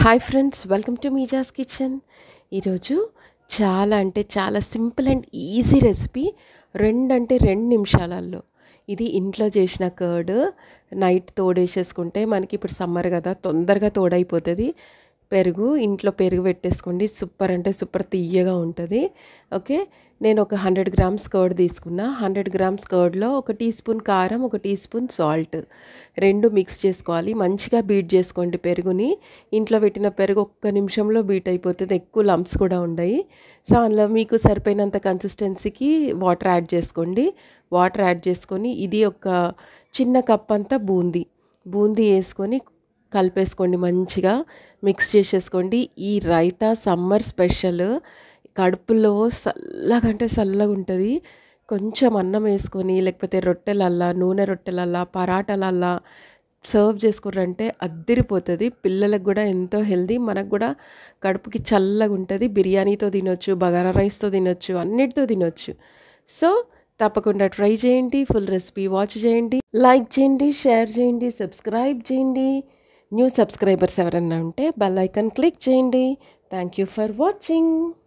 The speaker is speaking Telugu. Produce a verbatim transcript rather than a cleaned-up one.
Hi friends, welcome to Meeza's kitchen. ఈరోజు చాలా అంటే చాలా సింపుల్ అండ్ ఈజీ రెసిపీ. రెండు అంటే రెండు నిమిషాలలో ఇది ఇంట్లో చేసిన కర్డ్ నైట్ తోడేసేసుకుంటే, మనకి ఇప్పుడు సమ్మర్ కదా, తొందరగా తోడైపోతుంది. పెరుగు ఇంట్లో పెరుగు పెట్టేసుకోండి, సూపర్ అంటే సూపర్ తియ్యగా ఉంటుంది. ఓకే, నేను ఒక హండ్రెడ్ గ్రామ్స్ కర్డ్ తీసుకున్నా. హండ్రెడ్ గ్రామ్స్ కర్డ్లో ఒక టీ స్పూన్ కారం, ఒక టీ స్పూన్ సాల్ట్, రెండు మిక్స్ చేసుకోవాలి. మంచిగా బీట్ చేసుకోండి పెరుగుని. ఇంట్లో పెట్టిన పెరుగు ఒక్క నిమిషంలో బీట్ అయిపోతుంది, ఎక్కువ లంప్స్ కూడా ఉండయి. సో అందులో మీకు సరిపోయినంత కన్సిస్టెన్సీకి వాటర్ యాడ్ చేసుకోండి. వాటర్ యాడ్ చేసుకొని ఇది ఒక చిన్న కప్ అంతా బూందీ బూందీ వేసుకొని కలిపేసుకోండి, మంచిగా మిక్స్ చేసేసుకోండి. ఈ రైతా సమ్మర్ స్పెషల్, కడుపులో చల్లగా అంటే చల్లగా ఉంటుంది. కొంచెం అన్నం వేసుకొని, లేకపోతే రొట్టెలల్లా, నూనె రొట్టెలల్లా, పరాటాలల్లా సర్వ్ చేసుకుర్రంటే అద్దిరిపోతుంది. పిల్లలకు కూడా ఎంతో హెల్దీ, మనకు కూడా కడుపుకి చల్లగా ఉంటుంది. బిర్యానీతో తినొచ్చు, బగారా రైస్తో తినొచ్చు, అన్నిటితో తినొచ్చు. సో తప్పకుండా ట్రై చేయండి. ఫుల్ రెసిపీ వాచ్ చేయండి, లైక్ చేయండి, షేర్ చేయండి, సబ్స్క్రైబ్ చేయండి. న్యూ సబ్స్క్రైబర్స్ ఎవరన్నా ఉంటే బెల్ ఐకాన్ క్లిక్ చేయండి. Thank you for watching.